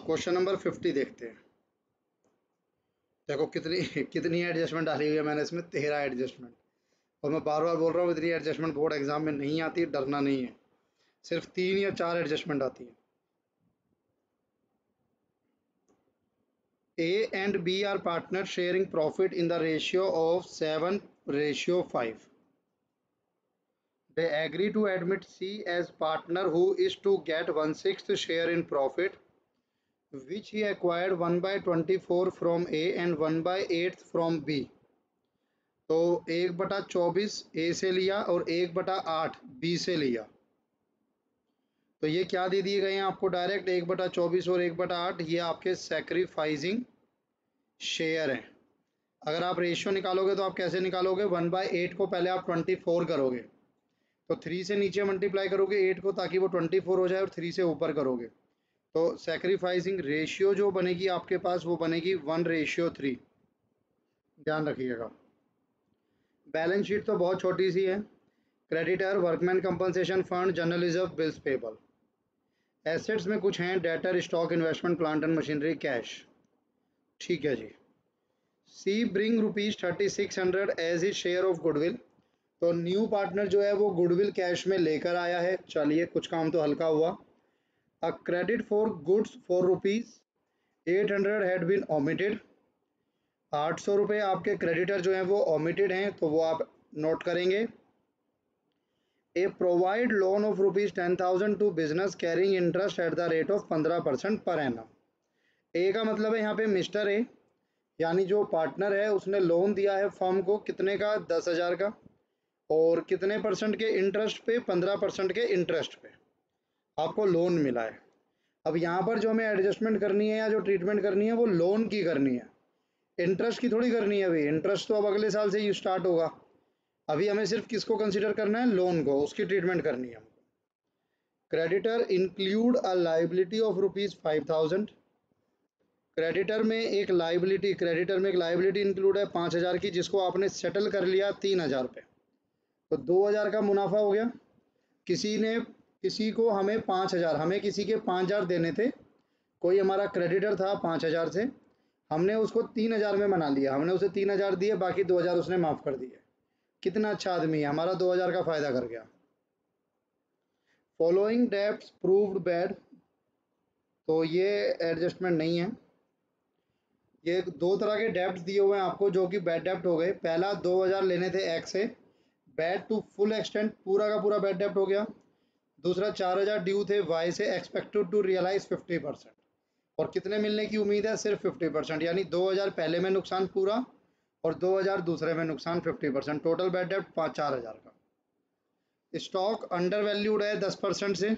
Question number 50 देखते हैं। देखो कितनी कितनी एडजस्टमेंट डाली हुई है मैंने इसमें, 13 एडजस्टमेंट। और मैं बार बार बोल रहा हूँ इतनी एडजस्टमेंट बोर्ड एग्जाम में नहीं आती, डरना नहीं है। सिर्फ 3 या 4 एडजस्टमेंट आती है। A and B are partners sharing profit in the ratio of 7:5. They agree to admit C as partner, who is to get 1/6 share in profit, which he acquired 1/24 from A and 1/8 from B. तो 1/24 A से लिया और 1/8 B से लिया। तो ये क्या दे दिए गए हैं आपको डायरेक्ट, 1/24 और 1/8, ये आपके सैक्रिफाइसिंग शेयर हैं। अगर आप रेशियो निकालोगे तो आप कैसे निकालोगे, 1/8 को पहले आप 24 करोगे, तो 3 से नीचे मल्टीप्लाई करोगे 8 को ताकि वो 24 हो जाए, और 3 से ऊपर करोगे तो सैक्रिफाइसिंग रेशियो जो बनेगी आपके पास वो बनेगी 1:3। ध्यान रखिएगा। बैलेंस शीट तो बहुत छोटी सी है। Creditor, workman compensation fund, general reserve, bills payable. Assets में कुछ हैं, debtor, stock, investment, plant and machinery, cash. ठीक है जी। C bring ₹3600 as is share of goodwill. तो न्यू पार्टनर जो है वो गुडविल कैश में लेकर आया है। चलिए कुछ काम तो हल्का हुआ। A credit for goods for ₹800 had been omitted. 800 रुपये आपके क्रेडिटर जो हैं वो ओमिटेड हैं, तो वो आप नोट करेंगे। A provide loan of ₹10,000 to business carrying interest at the rate of 15% per annum. ए का मतलब है यहाँ पे मिस्टर ए, यानी जो पार्टनर है उसने लोन दिया है फर्म को, कितने का, 10,000 का, और कितने परसेंट के इंटरेस्ट पे, 15% के इंटरेस्ट पे आपको लोन मिला है। अब यहाँ पर जो हमें एडजस्टमेंट करनी है या जो ट्रीटमेंट करनी है वो लोन की करनी है, इंटरेस्ट की थोड़ी करनी है। अभी इंटरेस्ट तो अब अगले साल से ही स्टार्ट होगा। अभी हमें सिर्फ किसको कंसिडर करना है, लोन को, उसकी ट्रीटमेंट करनी है हमको। Creditor include a liability of ₹5,000। Creditor में एक लाइबिलिटी इंक्लूड है 5,000 की, जिसको आपने सेटल कर लिया 3,000 पे, तो 2,000 का मुनाफा हो गया। किसी को हमें 5,000, हमें किसी के 5,000 देने थे। कोई हमारा क्रेडिटर था 5,000 से, हमने उसको 3,000 में मना लिया, हमने उसे 3,000 दिए, बाकी 2,000 उसने माफ़ कर दिए। कितना अच्छा आदमी है, हमारा 2,000 का फ़ायदा कर गया। Following debts proved bad. तो ये एडजस्टमेंट नहीं है। ये 2 तरह के डेब्ट्स दिए हुए हैं आपको जो कि बैड डेब्ट हो गए। पहला 2,000 लेने थे एक्स से, बैड टू फुल एक्सटेंट, पूरा का पूरा बैड डेब्ट हो गया। दूसरा 4,000 ड्यू थे वाई से, एक्सपेक्टेड टू रियलाइज 50%, और कितने मिलने की उम्मीद है, सिर्फ 50%, यानी 2,000 पहले में नुकसान पूरा और 2,000 दूसरे में नुकसान 50%, टोटल बैड डेब्ट 4,000 का। स्टॉक अंडर वैल्यूड है 10% से।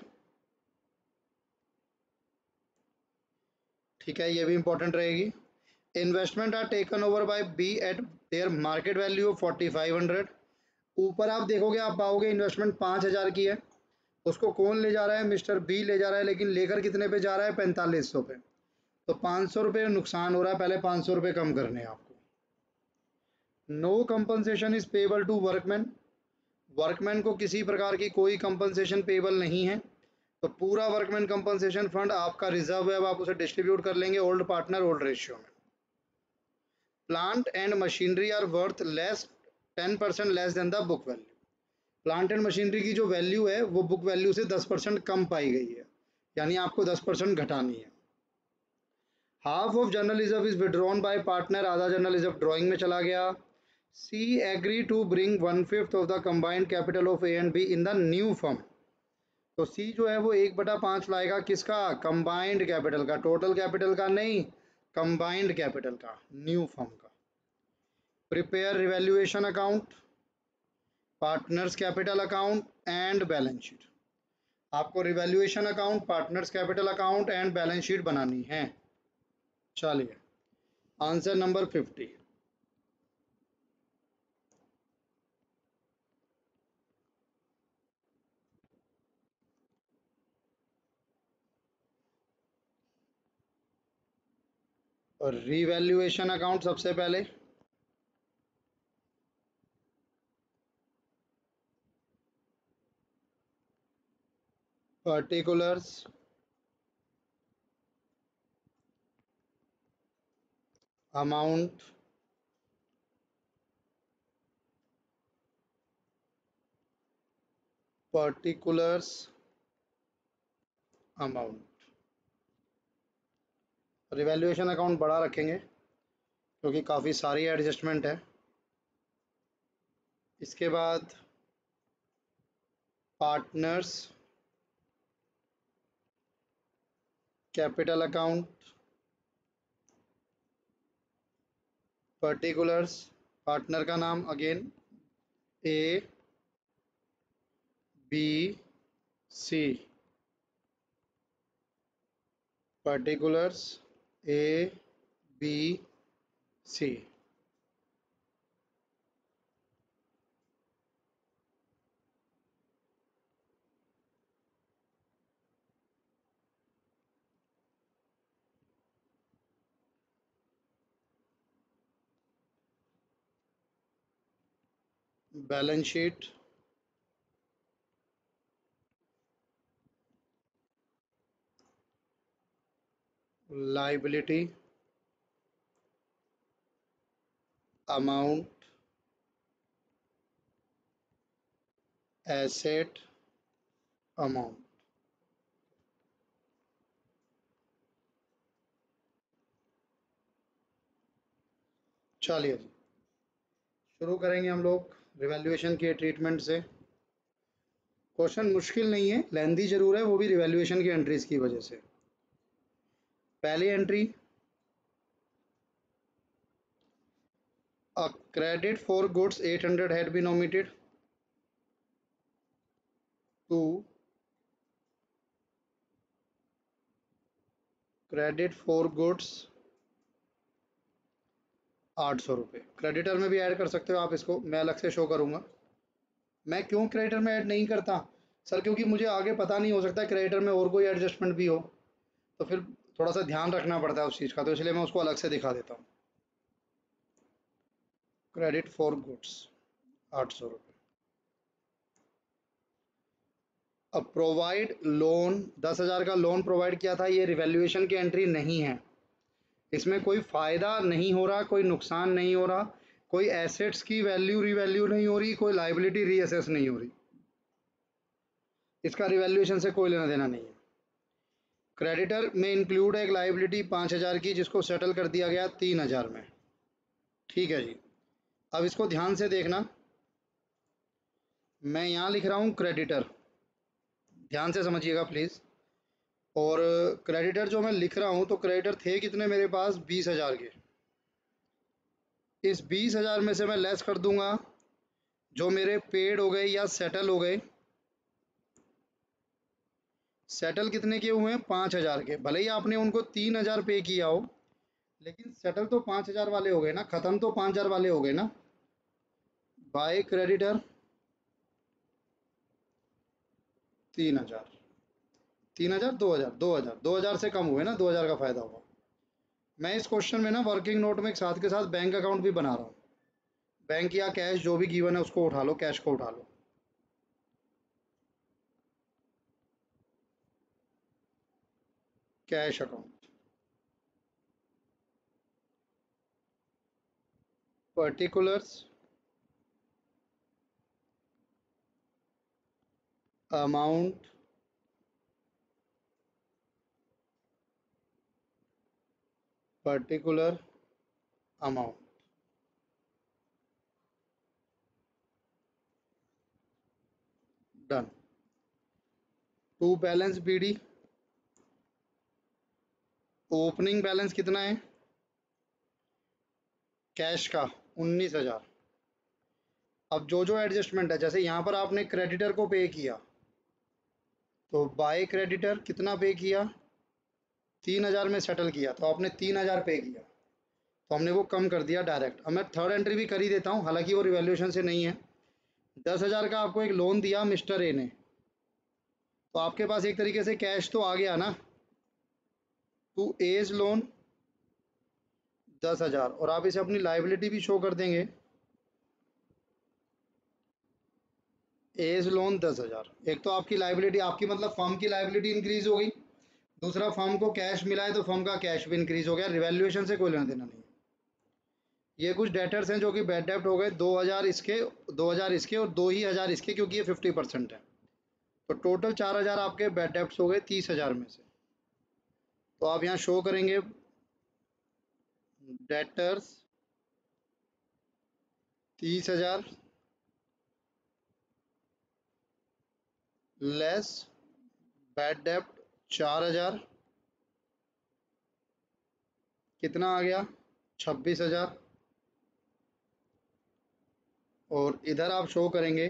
ठीक है, ये भी इंपॉर्टेंट रहेगी। Investment are taken over by B at their market value of 4,500। ऊपर आप देखोगे, आप पाओगे इन्वेस्टमेंट 5,000 की है, उसको कौन ले जा रहा है, मिस्टर बी ले जा रहा है, लेकिन लेकर कितने पे जा रहा है, 4,500 पे। तो 500 रुपये नुकसान हो रहा है, पहले 500 रुपये कम करने हैं आपको। No compensation is payable to workman. Workman को किसी प्रकार की कोई कंपनसेशन पेबल नहीं है, तो पूरा वर्कमैन कंपनसेशन फंड आपका रिजर्व है, अब आप उसे डिस्ट्रीब्यूट कर लेंगे ओल्ड पार्टनर ओल्ड रेशियो में। Plant and machinery are worth less 10% less than the book value. Plant and machinery की जो वैल्यू है वो बुक वैल्यू से 10% कम पाई गई है, यानी आपको 10% घटानी है। Half of general reserve is withdrawn by partner, आधा जर्नल रिजर्व ड्रॉइंग में चला गया। C agree to bring 1/5 of the combined capital of A and B in the new firm. तो सी जो है वो 1/5 लाएगा, किसका, कंबाइंड कैपिटल का, टोटल कैपिटल का नहीं, कंबाइंड कैपिटल का, न्यू फर्म का। Prepare revaluation account, partners capital account and balance sheet. आपको revaluation account, partners capital account and balance sheet बनानी है। चलिए आंसर नंबर 50। और रिवैल्यूएशन अकाउंट सबसे पहले, particulars, amount particulars amount. Revaluation account बड़ा रखेंगे क्योंकि काफ़ी सारी एडजस्टमेंट है। इसके बाद partners capital account particulars, partner का नाम again A B C, particulars A B C. Balance sheet liability amount asset amount. चलिए जी, शुरू करेंगे हम लोग रिवैल्यूएशन के ट्रीटमेंट से। क्वेश्चन मुश्किल नहीं है, लेंदी जरूर है, वो भी रिवैल्यूएशन की एंट्रीज की वजह से। पहली entry, a credit for goods 800 had been omitted to credit for goods 800 रुपये। क्रेडिटर में भी ऐड कर सकते हो आप इसको, मैं अलग से शो करूंगा। मैं क्यों क्रेडिटर में ऐड नहीं करता सर, क्योंकि मुझे आगे पता नहीं, हो सकता है क्रेडिटर में और कोई एडजस्टमेंट भी हो, तो फिर थोड़ा सा ध्यान रखना पड़ता है उस चीज़ का, तो इसलिए मैं उसको अलग से दिखा देता हूँ। क्रेडिट फॉर गुड्स 800 रुपये। अब प्रोवाइड लोन 10,000 का लोन प्रोवाइड किया था, ये रिवैल्यूएशन की एंट्री नहीं है, इसमें कोई फ़ायदा नहीं हो रहा, कोई नुकसान नहीं हो रहा, कोई एसेट्स की वैल्यू रिवैल्यू नहीं हो रही, कोई लाइबिलिटी रीअसेस नहीं हो रही, इसका रिवैल्यूएशन से कोई लेना देना नहीं है। क्रेडिटर में इंक्लूड है एक लाइबिलिटी 5,000 की, जिसको सेटल कर दिया गया 3,000 में। ठीक है जी, अब इसको ध्यान से देखना, मैं यहाँ लिख रहा हूँ क्रेडिटर, ध्यान से समझिएगा प्लीज़। और क्रेडिटर जो मैं लिख रहा हूँ, तो क्रेडिटर थे कितने मेरे पास, 20,000 के। इस 20,000 में से मैं लेस कर दूंगा जो मेरे पेड हो गए या सेटल हो गए। सेटल कितने के हुए हैं, 5,000 के। भले ही आपने उनको 3,000 पे किया हो, लेकिन सेटल तो 5,000 वाले हो गए ना, ख़त्म तो 5,000 वाले हो गए ना। बाय क्रेडिटर 3,000, 3,000, 2,000, 2,000, 2,000 से कम हुए ना, 2,000 का फ़ायदा हुआ। मैं इस क्वेश्चन में ना वर्किंग नोट में साथ के साथ बैंक अकाउंट भी बना रहा हूँ। बैंक या कैश जो भी गिवन है उसको उठा लो, कैश को उठा लो। Cash account particulars amount particular amount. Done. To balance BD, opening balance कितना है कैश का, 19,000। अब जो जो एडजस्टमेंट है, जैसे यहाँ पर आपने क्रेडिटर को पे किया, तो बाय क्रेडिटर कितना पे किया, 3,000 में सेटल किया, तो आपने 3,000 पे किया, तो हमने वो कम कर दिया डायरेक्ट। अब मैं थर्ड एंट्री भी कर ही देता हूँ, हालांकि वो रिवैल्यूएशन से नहीं है। 10,000 का आपको एक लोन दिया मिस्टर ए ने, तो आपके पास एक तरीके से कैश तो आ गया ना। टू एज लोन 10,000, और आप इसे अपनी लाइबिलिटी भी शो कर देंगे, एज लोन 10,000। एक तो आपकी लाइबिलिटी, आपकी मतलब फर्म की लाइबिलिटी इंक्रीज हो गई, दूसरा फर्म को कैश मिला है तो फर्म का कैश भी इंक्रीज हो गया। रिवैल्यूएशन से कोई लेना देना नहीं है। ये कुछ डेटर्स हैं जो कि बैड डेप्ट हो गए, 2000 इसके, 2000 इसके और 2000 इसके, क्योंकि ये 50% है। तो टोटल 4000 आपके बैड डेप्ट हो गए 30,000 में से। तो आप यहाँ शो करेंगे डेटर्स 30,000 लेस बैड डेप्ट 4000, कितना आ गया 26,000। और इधर आप शो करेंगे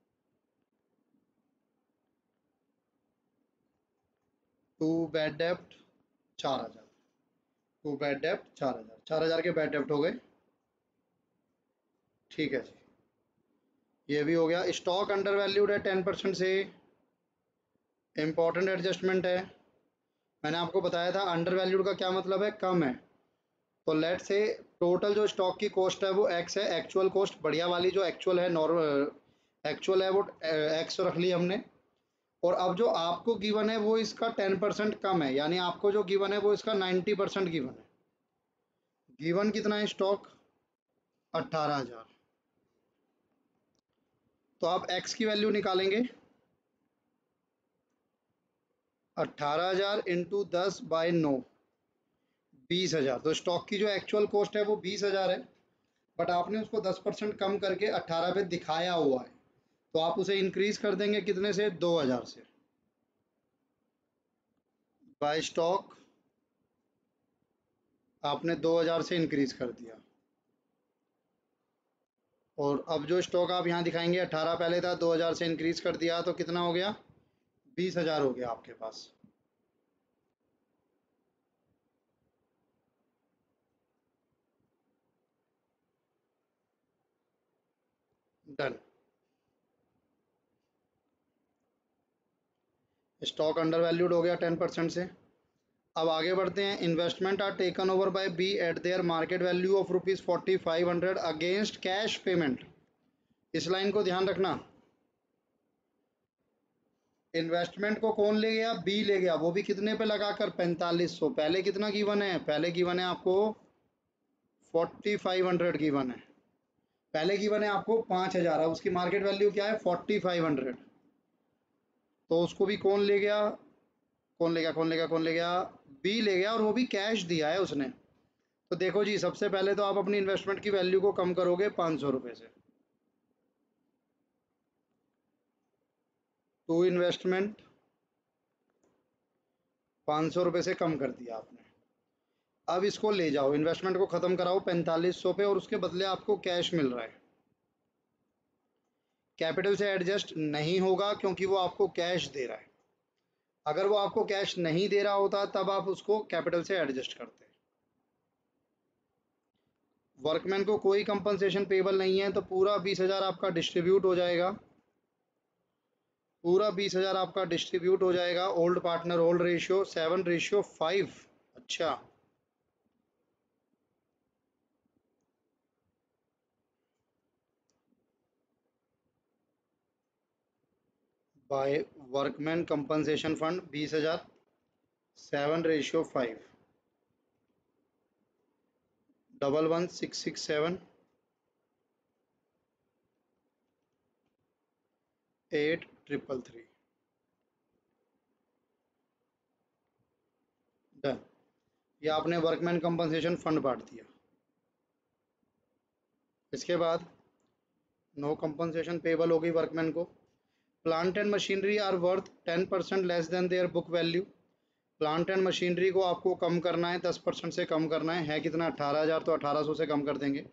टू बैड डेप्ट 4000, टू बैड डेप्ट 4000, 4000 के बैड डेप्ट हो गए। ठीक है जी, ये भी हो गया। स्टॉक अंडर वैल्यूड है 10% से, इम्पॉर्टेंट एडजस्टमेंट है। मैंने आपको बताया था अंडर वैल्यूड का क्या मतलब है, कम है। तो लेट से टोटल जो स्टॉक की कॉस्ट है वो एक्स है, एक्चुअल कॉस्ट बढ़िया वाली जो एक्चुअल है, नॉर्मल एक्चुअल है वो एक्स रख ली हमने। और अब जो आपको गिवन है वो इसका 10% कम है, यानी आपको जो गिवन है वो इसका 90% गिवन है। गिवन कितना है स्टॉक, 18,000। तो आप एक्स की वैल्यू निकालेंगे 18,000 इंटू 10/9, 20,000। तो स्टॉक की जो एक्चुअल कॉस्ट है वो 20,000 है, बट आपने उसको 10% कम करके 18 पे दिखाया हुआ है। तो आप उसे इंक्रीज कर देंगे कितने से, 2,000 से। बाय स्टॉक आपने 2,000 से इंक्रीज कर दिया। और अब जो स्टॉक आप यहाँ दिखाएंगे 18 पहले था, 2,000 से इंक्रीज कर दिया, तो कितना हो गया, 20,000 हो गया आपके पास। डन। स्टॉक अंडर वैल्यूड हो गया 10% से। अब आगे बढ़ते हैं। Investment are taken over by B at their market value of ₹4500 against cash payment. इस लाइन को ध्यान रखना। इन्वेस्टमेंट को कौन ले गया, बी ले गया, वो भी कितने पे लगाकर, 4500। पहले कितना गिवन है, पहले गिवन है आपको 4500 गिवन है। पहले गिवन है आपको 5000, अब उसकी मार्केट वैल्यू क्या है 4500। तो उसको भी कौन ले गया, कौन ले गया, कौन ले गया, कौन ले गया, बी ले गया, और वो भी कैश दिया है उसने। तो देखो जी, सबसे पहले तो आप अपनी इन्वेस्टमेंट की वैल्यू को कम करोगे 500 रुपये से। टू इन्वेस्टमेंट 500 रुपये से कम कर दिया आपने। अब इसको ले जाओ, इन्वेस्टमेंट को ख़त्म कराओ 4500 पे, और उसके बदले आपको कैश मिल रहा है। कैपिटल से एडजस्ट नहीं होगा क्योंकि वो आपको कैश दे रहा है। अगर वो आपको कैश नहीं दे रहा होता तब आप उसको कैपिटल से एडजस्ट करते। वर्कमैन को कोई कंपनसेशन पेबल नहीं है, तो पूरा 20,000 आपका डिस्ट्रीब्यूट हो जाएगा, पूरा 20,000 आपका डिस्ट्रीब्यूट हो जाएगा। Old partner old ratio 7:5। अच्छा, by workman compensation fund 20,000, 7:5, 11667, 8333। Done. ये आपने वर्कमैन कंपनसेशन फंड बांट दिया। इसके बाद नो कंपनसेशन पेबल होगी वर्कमैन को। Plant and machinery are worth 10% less than their book value. Plant and machinery को आपको कम करना है, 10% से कम करना है कितना, 18,000, तो 1800 से कम कर देंगे।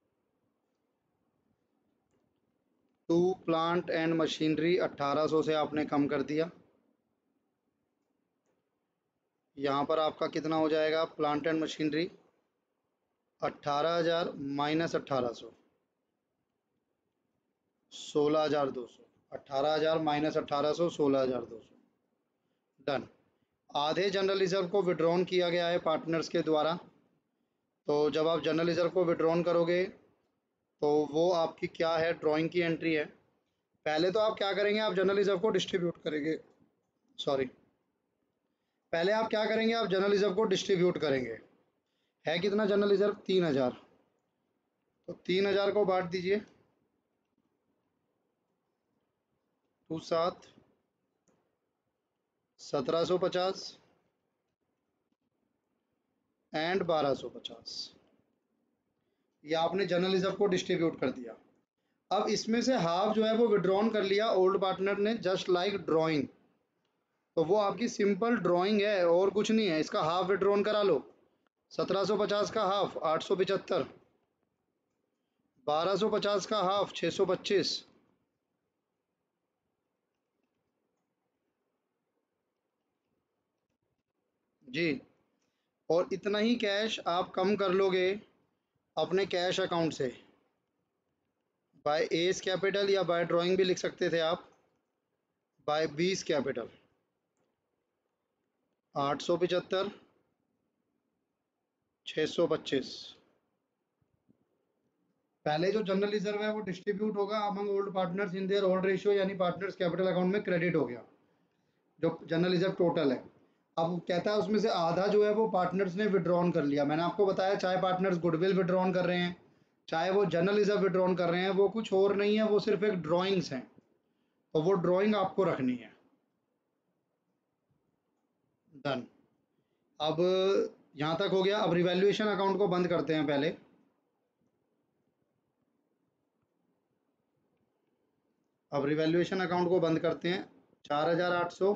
टू प्लांट एंड मशीनरी 1800 से आपने कम कर दिया। यहाँ पर आपका कितना हो जाएगा, plant and machinery 18,000 minus 1800, 16,200। 18,000 minus 1800, 16,200। Done. आधे जनरल रिजर्व को विड्रॉन किया गया है पार्टनर्स के द्वारा। तो जब आप जनरल रिजर्व को विड्रॉन करोगे तो वो आपकी क्या है, ड्राइंग की एंट्री है। पहले तो आप क्या करेंगे, आप जनरल रिजर्व को डिस्ट्रीब्यूट करेंगे, सॉरी, पहले आप क्या करेंगे, आप जनरल रिजर्व को डिस्ट्रीब्यूट करेंगे। है कितना जनरल रिजर्व, 3,000। तो 3000 को बांट दीजिए, 2 7 1750 एंड 1250। ये आपने जनरल रिजर्व को डिस्ट्रीब्यूट कर दिया। अब इसमें से हाफ जो है वो विड्रॉन कर लिया ओल्ड पार्टनर ने, जस्ट लाइक ड्राइंग। तो वो आपकी सिंपल ड्राइंग है और कुछ नहीं है, इसका हाफ विड्रॉन करा लो। 1750 का हाफ 875, 1250 का हाफ 625, जी। और इतना ही कैश आप कम कर लोगे अपने कैश अकाउंट से, बाय एस कैपिटल या बाय ड्राइंग भी लिख सकते थे आप, बाय बीस कैपिटल। 875, 625। पहले जो जनरल रिजर्व है वो डिस्ट्रीब्यूट होगा among old partners in their old ratio, यानी पार्टनर्स कैपिटल अकाउंट में क्रेडिट हो गया जो जनरल रिजर्व टोटल है। अब कहता है उसमें से आधा जो है वो पार्टनर्स ने विड्रॉन कर लिया। मैंने आपको बताया चाहे पार्टनर्स गुडविल विड्रॉन कर रहे हैं, चाहे वो जनरल रिजर्व विड्रॉन कर रहे हैं, वो कुछ और नहीं है, वो सिर्फ एक ड्राइंग्स हैं। तो वो ड्राइंग आपको रखनी है। डन। अब यहाँ तक हो गया। अब रिवैल्यूएशन अकाउंट को बंद करते हैं पहले। अब रिवैल्यूएशन अकाउंट को बंद करते हैं। 4800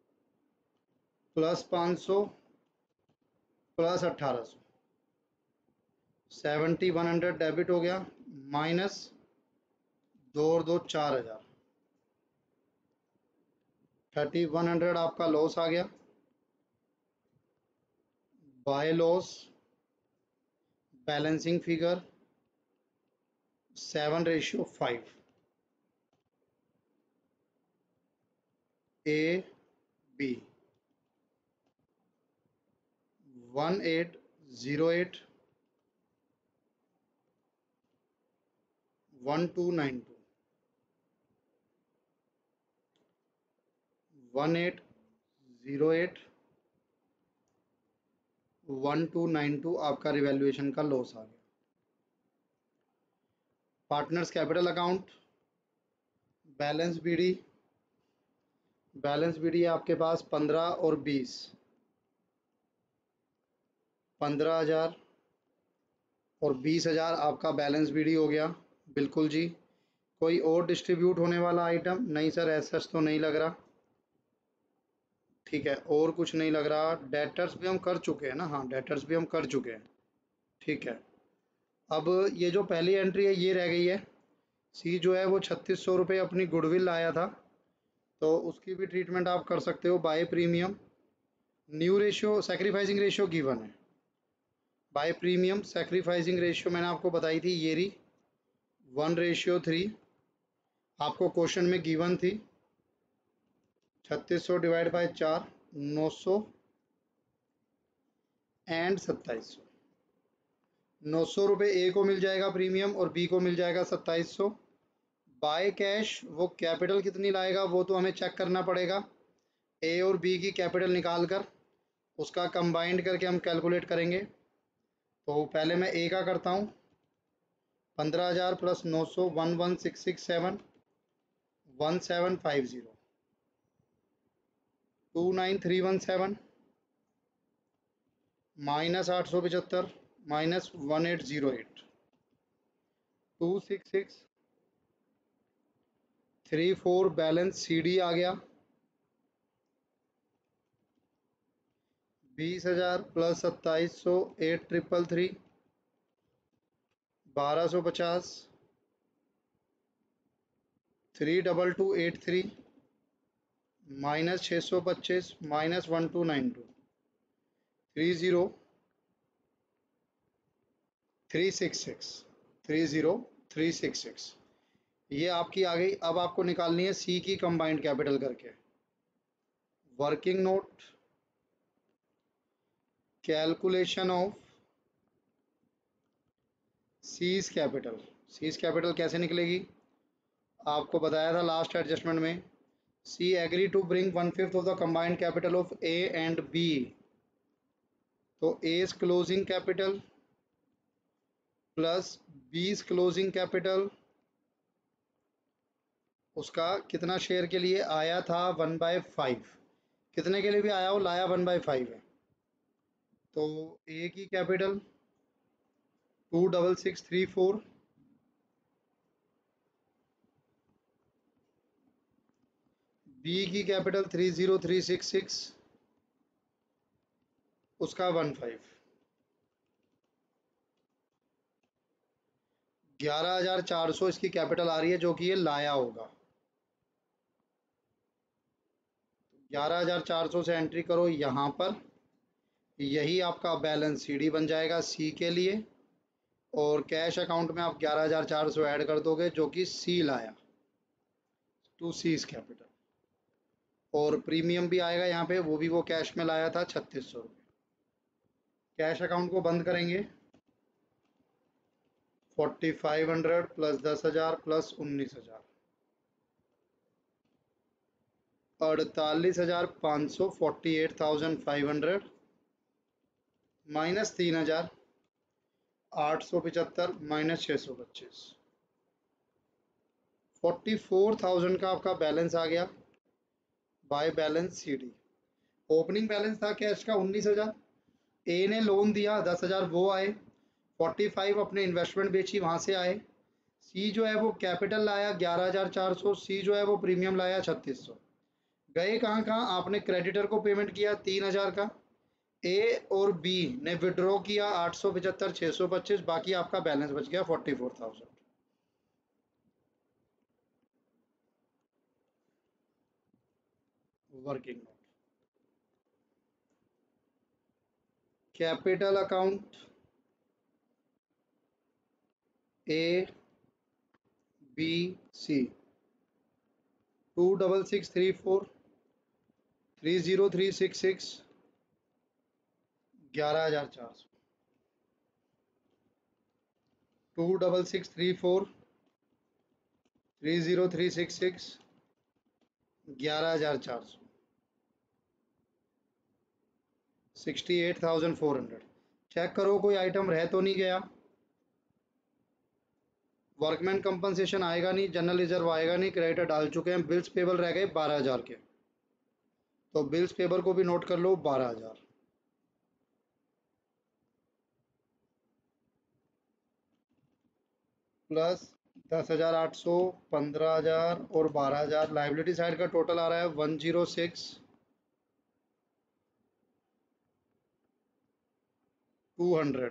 प्लस 500 प्लस 1800, 7100 डेबिट हो गया, माइनस 2 और 2 4000, 3100 आपका लॉस आ गया। By loss balancing figure 7:5, A B 1808 1292, 1808 1292 आपका रिवैल्यूएशन का लॉस आ गया। Partners capital account balance BD, balance BD आपके पास 15 और 20, 15,000 और 20,000 आपका बैलेंस बीडी हो गया। बिल्कुल जी। कोई और डिस्ट्रीब्यूट होने वाला आइटम नहीं सर, ऐसा तो नहीं लग रहा। ठीक है, और कुछ नहीं लग रहा। डेटर्स भी हम कर चुके हैं ना, हाँ डेटर्स भी हम कर चुके हैं। ठीक है। अब ये जो पहली एंट्री है ये रह गई है। सी जो है वो 3600 रुपये अपनी गुडविल लाया था, तो उसकी भी ट्रीटमेंट आप कर सकते हो by premium. New ratio sacrificing ratio given है, बाय प्रीमियम सेक्रीफाइसिंग रेशियो मैंने आपको बताई थी, ये रही 1:3 आपको क्वेश्चन में गिवन थी। 3600 डिवाइड बाय 4, 900 एंड 2700। 900 रुपये ए को मिल जाएगा प्रीमियम और बी को मिल जाएगा 2700। बाय कैश वो कैपिटल कितनी लाएगा वो तो हमें चेक करना पड़ेगा। ए और बी की कैपिटल निकाल कर उसका कंबाइंड करके हम कैलकुलेट करेंगे। तो पहले मैं ए का करता हूँ। 15,000 plus 900 11,667 1750 29,317 minus 875 minus 1808 26634 balance C D आ गया। 20,000 प्लस 2700 8333 1250 32283 माइनस 625 माइनस 1292 30366 30366 ये आपकी आ गई। अब आपको निकालनी है सी की कंबाइंड कैपिटल करके। Working note calculation of C's capital. C's capital कैसे निकलेगी आपको बताया था लास्ट एडजस्टमेंट में। C agree to bring 1/5 of the combined capital of A and B. तो as closing capital plus 20 closing capital, उसका कितना शेयर के लिए आया था 1/5, कितने के लिए भी आया हो लाया 1/5 है। तो ए की कैपिटल 26634, बी की कैपिटल 30366, उसका 15, 11,400 इसकी कैपिटल आ रही है जो कि ये लाया होगा। 11,400 से एंट्री करो यहाँ पर, यही आपका बैलेंस सीडी बन जाएगा सी के लिए, और कैश अकाउंट में आप 11,400 ऐड कर दोगे जो कि सी लाया, टू सीज कैपिटल, और प्रीमियम भी आएगा यहाँ पे, वो भी वो कैश में लाया था 3600 रुपये। कैश अकाउंट को बंद करेंगे, 4500 प्लस 10,000 प्लस 19,000, 48,500, 48,500 माइनस 3,000, 875 माइनस 625, 44,000 का आपका बैलेंस आ गया by balance C D. Opening balance था कैश का 19,000, ए ने लोन दिया 10,000 वो आए, 45 अपने इन्वेस्टमेंट बेची वहां से आए, सी जो है वो कैपिटल लाया 11,400, सी जो है वो प्रीमियम लाया 3600, गए कहाँ कहाँ, आपने क्रेडिटर को पेमेंट किया 3,000 का, ए और बी ने विड्रॉ किया 875 625, बाकी आपका बैलेंस बच गया 44,000। Working note, capital account A B C 26634 30366 11,400, 26634 30366 11,400, 68,400। Check करो कोई आइटम रह तो नहीं गया, वर्कमैन कंपनसेशन आएगा नहीं, जनरल रिजर्व आएगा नहीं, क्रेडिटर डाल चुके हैं, बिल्स पेबल रह गए 12,000 के, तो बिल्स पेबल को भी नोट कर लो 12,000, प्लस 10,800, 15,000 और 12,000, लाइबिलिटी साइड का टोटल आ रहा है 106,200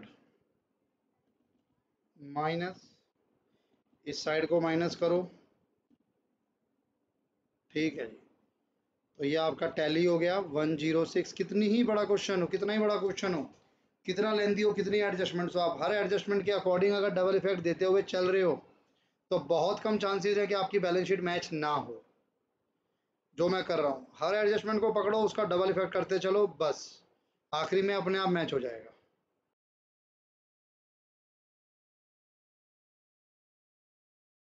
माइनस, इस साइड को माइनस करो, ठीक है जी। तो ये आपका टैली हो गया 106। कितनी ही बड़ा क्वेश्चन हो, कितना ही बड़ा क्वेश्चन हो, कितना लेंदी हो, कितनी एडजस्टमेंट्स हो, आप हर एडजस्टमेंट के अकॉर्डिंग अगर डबल इफेक्ट देते हुए चल रहे हो तो बहुत कम चांसेस है कि आपकी बैलेंस शीट मैच ना हो। जो मैं कर रहा हूँ, हर एडजस्टमेंट को पकड़ो, उसका डबल इफेक्ट करते चलो, बस आखिरी में अपने आप मैच हो जाएगा।